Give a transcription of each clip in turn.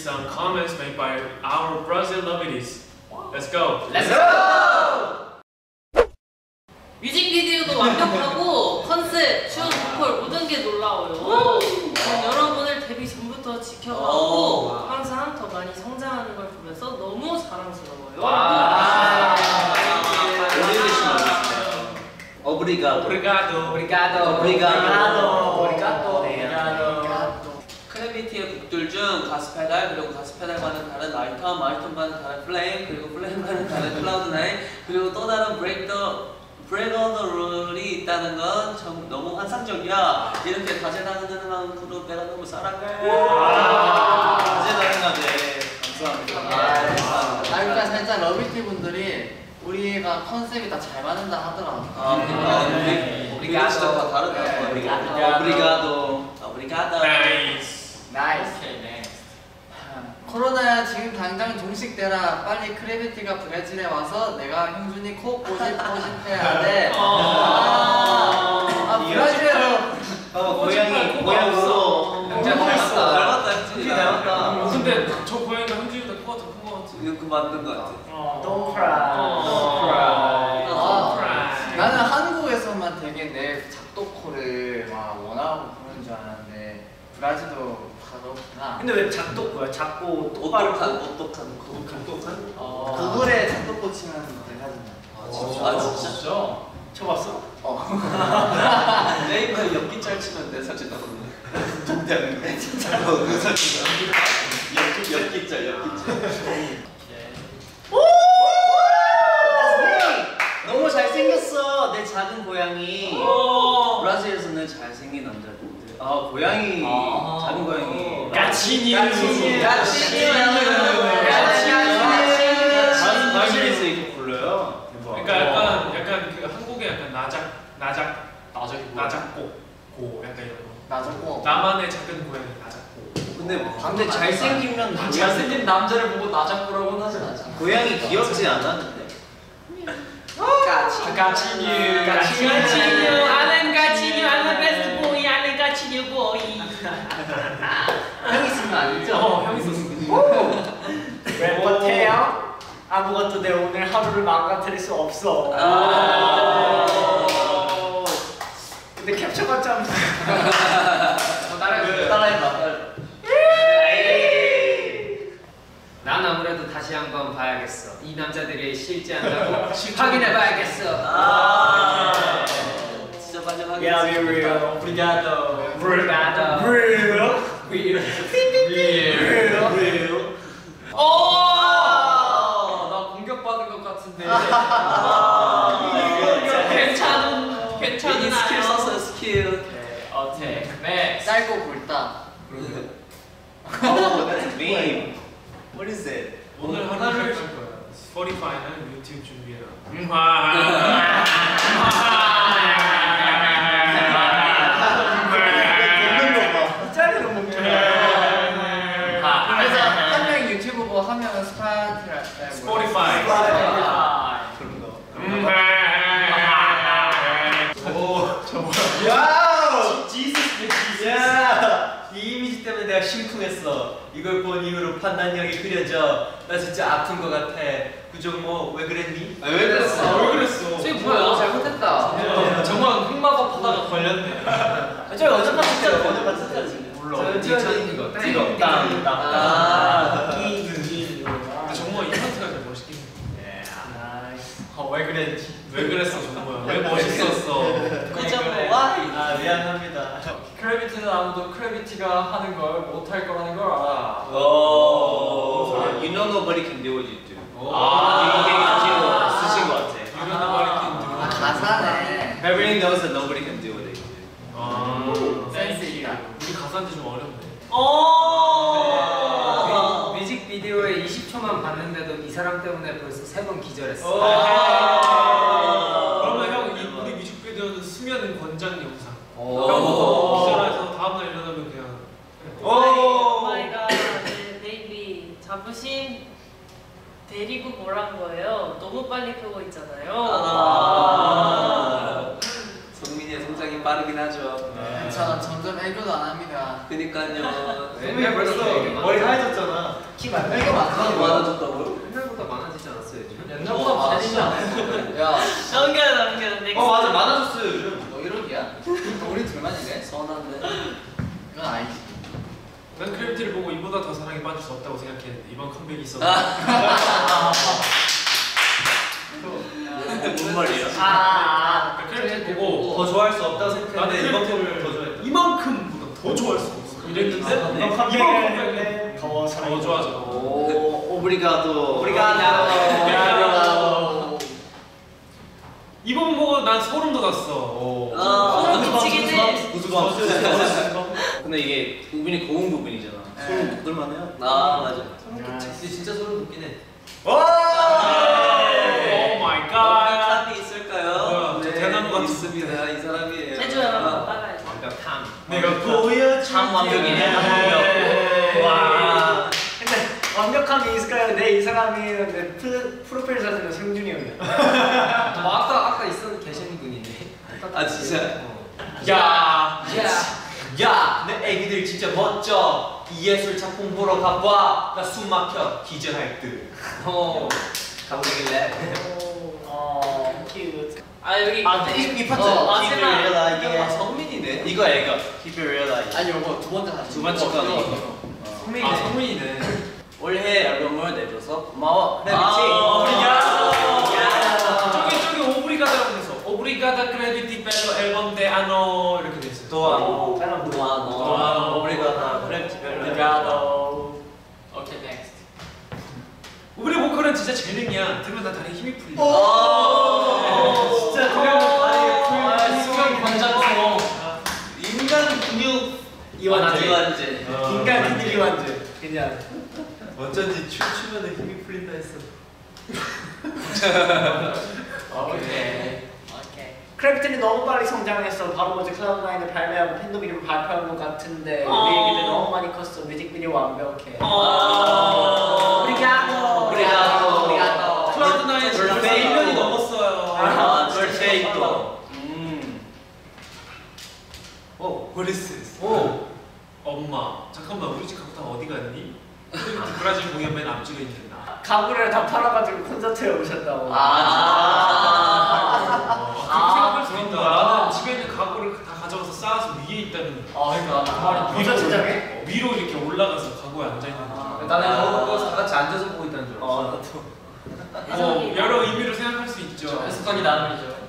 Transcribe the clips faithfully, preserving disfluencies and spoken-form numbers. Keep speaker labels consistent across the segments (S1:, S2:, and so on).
S1: some comments made by our Brazil lovelies. Let's go.
S2: Let's go. 뮤직비디오도 완벽하고 컨셉, 춤, 보컬 모든 게 놀라워요. 전 여러분을 데뷔 전부터 지켜봤고 항상 더 많이 성장하는 걸 보면서 너무 자랑스러워요.
S3: Obrigado.
S4: Obrigado.
S3: Obrigado. Obrigado.
S4: Obrigado.
S3: Obrigado.
S4: 크래비티의 곡들 중 가스 페달, 그리고 가스 페달과는 다른 아이템, 아이템과는 다른 플레임, 그리고 플레임과는 다른 클라우드 나인, 그리고 또 다른 브레이크 더 브레이크 더 룰이 있다는 건 정, 너무 환상적이야. 이렇게 다재다능한 만큼 내가 너무 사랑해.
S3: 다재다능하네. 감사합니다.
S5: 아, 그러니까 살짝 러비티 분들이 우리가 컨셉이 다 잘 맞는다 하더라고.
S4: 아, 그러니까 우리 우리가 진짜 다 다르다.
S3: 오브리가도.
S4: 오브리가도.
S1: Nice.
S5: 나이스. 코로나야 지금 당장 종식되라. 빨리 크래비티가 브라질에 와서 내가 형준이 코 꼬집 꼬집 해야 돼. 아, 아 브라질에서
S3: 봐봐 고양이 고양이로
S4: 형제 닮았다. 닮았다.
S3: 형준이 닮았다.
S1: 근데 저 고양이가 현지보다 코가 더 큰 것 같아.
S4: 이거 그 맞는 것 같아.
S5: Don't cry.
S1: Don't cry.
S5: 아,
S1: cry.
S5: 나는 한국에서만 되게 내 작도코를 막 원하고 그러는 줄 알았는데 브라질도 그렇구나.
S3: 근데 왜 작독코야? 작고
S4: 똑똑한 똑똑한 거.
S1: 똑똑한?
S5: 어, 구글에 작도코 치면 돼가지고.
S4: 아 진짜? 아 진짜?
S3: 쳐봤어?
S5: 어.
S4: 네이버에 엽기짤 치면 내 사진 나오는데.
S3: 동대하는 진짜 그 사진 엽기 엽기짤 엽기짤. 너무 잘생겼어 내 작은 고양이.
S4: 브라질에서는 잘생긴 남자들.
S3: 아 고양이
S4: 아
S3: 작은 고양이.
S1: 까치니.
S3: 까치니.
S4: 까치니.
S3: 브라질에서 이렇게 불러요.
S1: 그러니까 약간 약간 그 한국의 약간 나작 나작 나작 나작고 고 약간 이런 거.
S5: 나졌고.
S1: 나만의 작은 고양이 나작고.
S3: 근데 근데 잘생기면
S1: 아, 잘생긴
S4: 남자를 보고 나작구라고는 하진 않잖아.
S3: 고양이 귀엽지 않았는데.
S4: 까치.
S1: 까치니.
S2: 까치뉴, 아는 까치뉴, 아는 베스트 보이, 아는 까치뉴 보이.
S5: 형 있으면 아니죠?
S1: 어, 형 있었어.
S6: 왜 못해요? 아무것도 내 오늘 하루를 망가뜨릴 수 없어.
S1: 아
S6: 근데 캡처가 좀
S4: 따라해. 따라해봐.
S7: 난 아무래도 다시 한번 봐야겠어. 이 남자들이 실제 한다고 확인해봐야겠어.
S4: 아. 진짜 마지막에.
S6: Yeah, be real. Obrigado.
S7: Obrigado.
S6: Real.
S7: Real.
S6: Real.
S3: Real.
S4: 나 공격받은 것 같은데.
S2: 괜찮은, 괜찮은
S4: 스킬 썼어요 스킬.
S6: 어택. 네.
S5: 짧고 굵다.
S3: Oh, that's a meme. What is it?
S1: 오늘 하루를 할 거야. 스포티파이는 유튜브 준비해라.
S6: 짜리로 먹는
S5: 그래서 한 명이 유튜브 보고 한 명은 스파티라이.
S1: 스포티파이.
S3: 그런 거.
S1: 오, 저 뭐야?
S3: 야! 지스스 지스. 야! 이 이미지 때문에 내가 심쿵했어. 이걸 본 이후로 판단력이 그려져. 나 진짜 아픈 거 같아. 구정모 왜 그랬니?
S4: 아, 왜 그랬어?
S1: 왜 그랬어?
S4: 저기 뭐야?
S5: 잘못했다.
S1: 정말 흑마법 하다가 걸렸네.
S3: 저 어제만 진짜 어제만 진짜 지금.
S1: 몰라.
S4: 미쳤는 거.
S3: 이거 땅 땅.
S4: 아.
S1: 근데 정말 이 파트가 제일 멋있긴 해.
S6: 왜 그랬지?
S1: 왜 그랬어 정말? 왜 멋있었어?
S4: 구정모 와이.
S3: 아 미안합니다.
S6: 크래비티는 아무도 크래비티가 하는 걸 못할 거라는 걸 알아.
S3: 오. You know nobody can do what you do. 아 이게 가지고 쓰신 것 같아.
S1: 유명한 말이긴
S5: 아, 가사네.
S3: Everyone knows that nobody can do what they do.
S1: 아,
S5: 센스 있다.
S1: 우리 가사인데 좀 어렵네.
S7: 뮤- 뮤직비디오에 이십 초만 봤는데도 이 사람 때문에 벌써 세 번 기절했어.
S1: 그러면 형, 이 우리 뮤직비디오는 수면 권장 영상.
S3: 오.
S1: 형 기절해서 다음날 일어나면 그냥.
S2: 오 마이 갓, 네, 베이비 자부심 데리고 뭐란 거예요? 너무 빨리 크고 있잖아요.
S4: 아. 성민이의 성장이 빠르긴 하죠.
S3: 네.
S5: 저는 점점 애교도 안 합니다.
S4: 그니까요.
S3: 선배님 벌써 머리 하얘졌잖아.
S6: 키 많네.
S5: 애교 많아.
S4: 많아졌다고요?
S7: 옛날보다 많아지지 않았어요 요즘?
S5: 옛날보다 많아지지 않았어. 야,
S2: 넘겨 넘겨 넥스트.
S3: 어 맞아 많아졌어요 요즘.
S5: 너 이러기야? 우리 둘만이네?
S4: 선한데.
S5: 이건 아니지.
S1: 난 크래비티를 보고 이보다 더 사랑에 빠질 수 없다고 생각했는데 이번 컴백이 있어서
S4: 뭔 말이야?
S6: 아,
S1: 크래비티 보고
S3: 더 좋아할 수 없다고 생각했는데
S1: 나는
S3: 이번
S1: 크래비티를
S3: 컴백을 더 좋아해.
S1: 이만큼보다 더 좋아할 수가 없어 이랬는데
S6: 이번
S1: 이번
S6: 컴백은
S1: 컴백은
S6: 더 사랑이
S1: 더 좋아져.
S6: 오, 오브리가도.
S1: 오브리가도. 이번 보고 난 소름 돋았어.
S4: 아,
S2: 소름 끼치긴 해.
S3: 우주가
S6: 근데 이게 우빈이 고음 부분이잖아. 소름 돋을만해요.
S4: 아 맞아.
S3: 근데 진짜 소름 돋긴 해.
S1: 오 마이 갓.
S4: 완벽함이 있을까요?
S1: 뭐야, 저 대나무 같은
S4: 있습니다. 이 사람이에요.
S2: 제주 여러분 빨아야지.
S7: 완벽함.
S1: 내가 보여
S6: 참 완벽이네. 완벽. 와. 근데 완벽함이 있을까요? 내 이 사람이 내 프- 프로필 사진은 승준이 형이야.
S7: 뭐 아까 아까 있었 계신 분인데.
S4: 아 진짜?
S1: 야.
S3: 야, 내 애기들 진짜 멋져. 이 예술 작품 보러 가봐. 나 숨 막혀 기절할 듯.
S7: 어. 가보길래.
S6: 어, 큐트.
S2: 아 여기
S6: 아, 이, 이 파트.
S2: 어,
S6: Keep
S2: 마지막.
S6: it real, I
S4: 아
S6: guess.
S4: 성민이네.
S3: 이거야 이거.
S6: Keep it real, I guess.
S5: 아니 이거 두 번째 사진.
S6: 두 번째
S5: 이거,
S6: 거는
S5: 이거,
S6: 이거.
S5: 이거.
S1: 성민이네. 아 성민이네.
S6: 올해 앨범을 내줘서 고마워. 크래비티.
S1: 아, 저기 저기 오브리가다라고 돼서 오브리가다 크래비티 벨로 앨범 데 아노 이렇게 돼 있어.
S6: 도아노.
S4: 도아노.
S6: 도아노. 오브리가다. 크래비티 벨로. 오브리가도.
S5: 오케이, 넥스트.
S1: 우리 보컬은 진짜 재능이야. 들으면 다 다리 힘이 풀려.
S6: 진짜 들으면
S5: 아,
S6: 다리
S5: 수경 권장성.
S6: 인간 근육
S4: 이완제.
S6: 이완제.
S4: 이완제.
S6: 인간 근육 이완제. 그냥.
S3: 어쩐지 춤추면 힘이 풀린다 했어.
S6: 오케이. 오케이. 크래비티는 너무 빨리 성장했어. 바로 어제 클라우드나인을 발매하고 팬덤 이름 발표한 것 같은데
S2: 어.
S6: 우리 얘기들 너무 많이 컸어. 뮤직비디오 완벽해.
S1: 어.
S6: 오브리가도.
S5: 오브리가도. 오브리가도.
S1: 클라우드 나인 벌써
S3: 벌써
S1: 일 년이 넘었어요.
S6: 아,
S3: birthday
S6: 진짜
S3: 또.
S6: 음.
S3: 오, what is this?
S1: 오. 엄마, 잠깐만 우리 집 가고 다 어디 갔니? 크래비티 브라질 공연 맨 앞쪽에 있는 나.
S6: 가구를 다 팔아가지고 콘서트에 오셨다고.
S4: 아.
S1: 그렇게 생각할 수 있다.
S6: 그런가?
S1: 나는 집에 있는 가구를 다 가져가서 쌓아서 위에 있다는.
S6: 아, 그러니까 그 말이
S1: 위로
S6: 콘서트장에?
S1: 어, 위로 이렇게 올라가서 가구에 앉아 있는 거.
S3: 나는 저거 보고 다 같이 앉아서 보고 있다는 줄 알았어.
S6: 어, 나도.
S1: 어, 여러 의미로 생각할 수 있죠.
S5: 해석하기 나름이죠.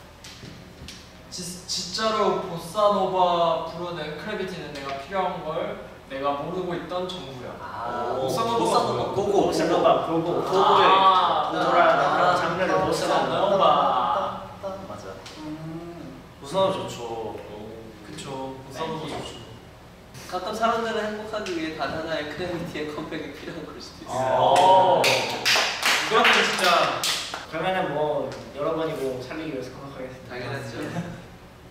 S5: 지, 진짜로 보사노바 부르는 크래비티는 내가 필요한 걸 내가 모르고 있던 정보야.
S6: 아,
S1: 보사노바.
S4: 보사노바.
S6: 고고. 보사노바 고고. 고고의
S5: 아,
S6: 고고라는 그런 장르를 보사노바.
S3: 맞아.
S6: 보사노바 좋죠.
S1: 그쵸. 보사노바 좋죠.
S4: 가끔 사람들은 행복하기 위해 단 하나의 크래비티의 컴백이 필요한 걸 수도 있어요.
S6: 어.
S1: 이거는 진짜
S6: 그러면은 뭐 여러 번이고 살리기 위해서 컴백하겠습니다.
S4: 당연하죠.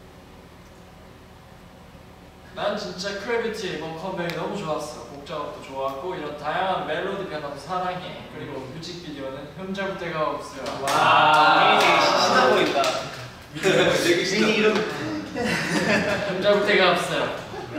S5: 난 진짜 크래비티 이번 컴백이 너무 좋았어. 곡 작업도 좋았고 이런 다양한 멜로디 변화도 사랑해. 그리고 뮤직비디오는 흠잡을 데가 없어요.
S6: 와, 되게 신나 보인다.
S4: 되게
S3: 신이 이름.
S5: 흠잡을 데가 없어요.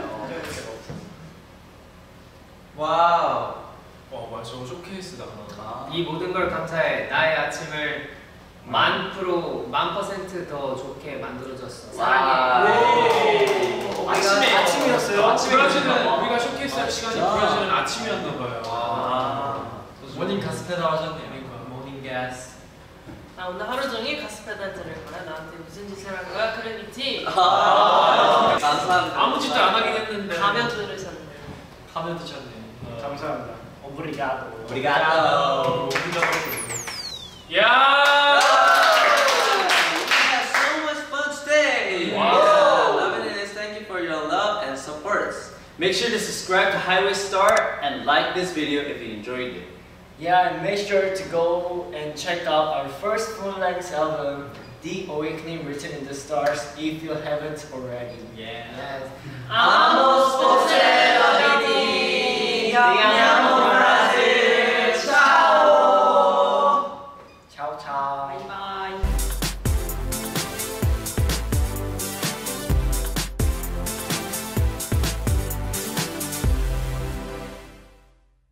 S3: 와우.
S1: 어 맞아 저거 쇼케이스다.
S7: 이 모든 걸 감사해. 나의 아침을 만 프로 만 퍼센트 더 좋게 만들어줬어. 사랑해.
S6: 아침에 아침이었어요.
S1: 아침에 브라질은 우리가 쇼케이스 할 시간이 브라질은 아침이었나 봐요.
S6: 아.
S5: 모닝 가스페달 하셨네요.
S1: 그러니까 모닝 가스.
S2: 나 오늘 하루 종일 가스페달 들을 거야. 나한테 무슨 짓을 한 거야, 크래비티?
S4: 아. 감사합니다.
S1: 아무 짓도 안 하긴 했는데.
S2: 가면 들으셨네.
S5: 가면 드셨네.
S6: 감사합니다. 오브리가도.
S3: 오브리가도.
S1: 야!
S4: We had so much fun today.
S1: Wow.
S4: Love it is thank you for your love and support.
S6: Make sure to subscribe to Highway Star and like this video if you enjoyed it. Yeah, and make sure to go and check out our first full-length album, The Awakening Written in the Stars, if you haven't already. Yeah.
S2: Amos,
S6: Vamos,
S2: Vamos,
S6: Vamos,